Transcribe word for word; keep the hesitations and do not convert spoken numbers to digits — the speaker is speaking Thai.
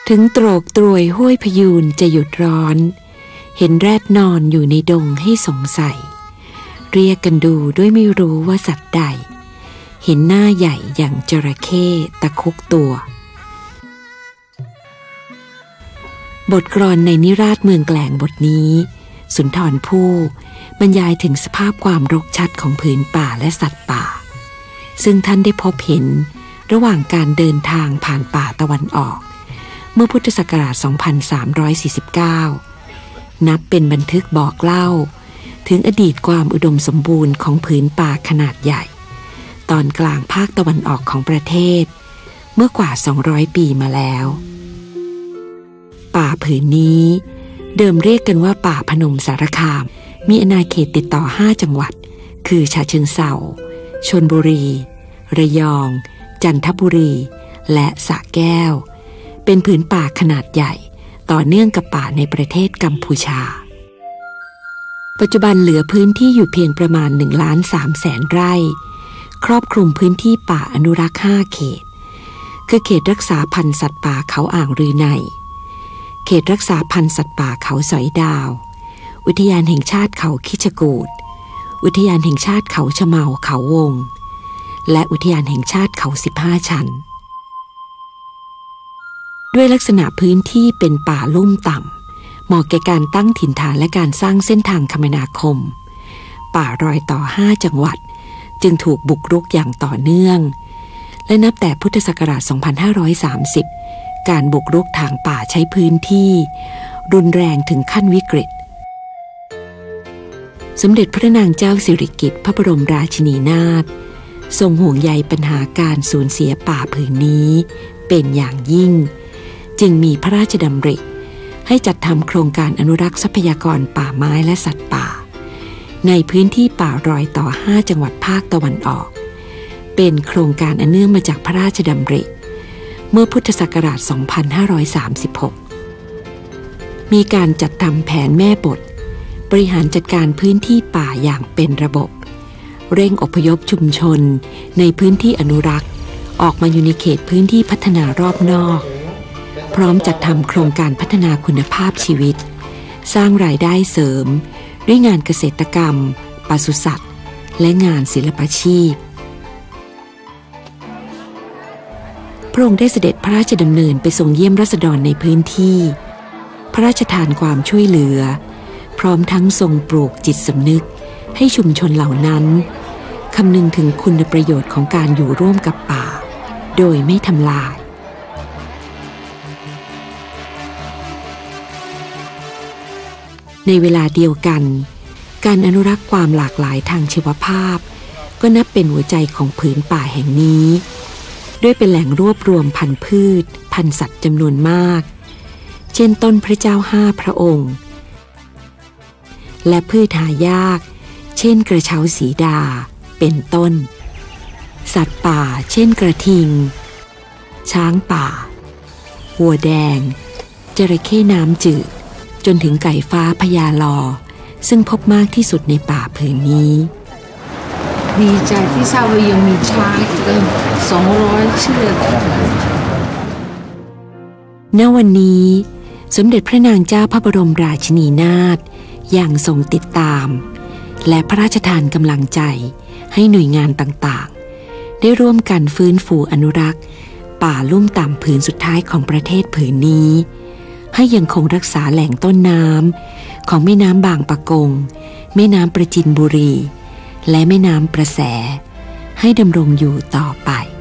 ถึงโตรกตรวยห้วยพยูนจะหยุดร้อนเห็นแรดนอนอยู่ในดงให้สงสัยเรียกกันดูด้วยไม่รู้ว่าสัตว์ใดเห็นหน้าใหญ่อย่างจระเข้ตะคุกตัวบทกลอนในนิราศเมืองแกลงบทนี้สุนทรภู่บรรยายถึงสภาพความรกชัดของผืนป่าและสัตว์ป่าซึ่งท่านได้พบเห็นระหว่างการเดินทางผ่านป่าตะวันออกเมื่อพุทธศักราช สองพันสามร้อยสี่สิบเก้า นับเป็นบันทึกบอกเล่าถึงอดีตความอุดมสมบูรณ์ของผืนป่าขนาดใหญ่ตอนกลางภาคตะวันออกของประเทศเมื่อกว่าสองร้อยปีมาแล้วป่าผืนนี้เดิมเรียกกันว่าป่าพนมสารคามมีอาณาเขตติดต่อห้าจังหวัดคือฉะเชิงเทราชลบุรีระยองจันทบุรีและสระแก้วเป็นผืนป่าขนาดใหญ่ต่อเนื่องกับป่าในประเทศกัมพูชาปัจจุบันเหลือพื้นที่อยู่เพียงประมาณหนึ่งล้านสามแสนไร่ครอบคลุมพื้นที่ป่าอนุรักษ์ห้าเขตคือเขตรักษาพันธุ์สัตว์ป่าเขาอ่างรือในเขตรักษาพันธุ์สัตว์ป่าเขาสอยดาวอุทยานแห่งชาติเขาคิชกูฏอุทยานแห่งชาติเขาชะเมาเขาวงและอุทยานแห่งชาติเขาสิบห้าชั้นด้วยลักษณะพื้นที่เป็นป่าลุ่มต่ำเหมาะแก่การตั้งถิ่นฐานและการสร้างเส้นทางคมนาคมป่ารอยต่อห้าจังหวัดจึงถูกบุกรุกอย่างต่อเนื่องและนับแต่พุทธศักราช สองพันห้าร้อยสามสิบ การบุกรุกทางป่าใช้พื้นที่รุนแรงถึงขั้นวิกฤตสมเด็จพระนางเจ้าสิริกิติ์พระบรมราชินีนาถทรงห่วงใยปัญหาการสูญเสียป่าผืนนี้เป็นอย่างยิ่งจึงมีพระราชดำริให้จัดทำโครงการอนุรักษ์ทรัพยากรป่าไม้และสัตว์ป่าในพื้นที่ป่ารอยต่อห้าจังหวัดภาคตะวันออกเป็นโครงการอันเนื่องมาจากพระราชดำริเมื่อพุทธศักราช สองพันห้าร้อยสามสิบหก มีการจัดทำแผนแม่บทบริหารจัดการพื้นที่ป่าอย่างเป็นระบบเร่งอพยพชุมชนในพื้นที่อนุรักษ์ออกมาอยู่ในเขตพื้นที่พัฒนารอบนอกพร้อมจัดทำโครงการพัฒนาคุณภาพชีวิตสร้างรายได้เสริมด้วยงานเกษตรกรรมปศุสัตว์และงานศิลปาชีพพระองค์ได้เสด็จพระราชดำเนินไปทรงเยี่ยมราษฎรในพื้นที่พระราชทานความช่วยเหลือพร้อมทั้งทรงปลูกจิตสำนึกให้ชุมชนเหล่านั้นคำนึงถึงคุณประโยชน์ของการอยู่ร่วมกับป่าโดยไม่ทำลายในเวลาเดียวกันการอนุรักษ์ความหลากหลายทางชีวภาพก็นับเป็นหัวใจของผืนป่าแห่งนี้ด้วยเป็นแหล่งรวบรวมพันธุ์พืชพันธุ์สัตว์จำนวนมากเช่นต้นพระเจ้าห้าพระองค์และพืชหายากเช่นกระเช้าสีดาเป็นต้นสัตว์ป่าเช่นกระทิงช้างป่าวัวแดงจระเข้น้ำจืดจนถึงไก่ฟ้าพญาลอซึ่งพบมากที่สุดในป่าผืนนี้ดีใจที่ทราบว่ายังมีช้างอีกตั้งสองร้อยเชือกณวันนี้สมเด็จพระนางเจ้าพระบรมราชินีนาถยังทรงติดตามและพระราชทานกำลังใจให้หน่วยงานต่างๆได้ร่วมกันฟื้นฟูอนุรักษ์ป่าลุ่มต่ำผืนสุดท้ายของประเทศผืนนี้ให้ยังคงรักษาแหล่งต้นน้ำของแม่น้ำบางปะกงแม่น้ำประจินบุรีและแม่น้ำประแสให้ดำรงอยู่ต่อไป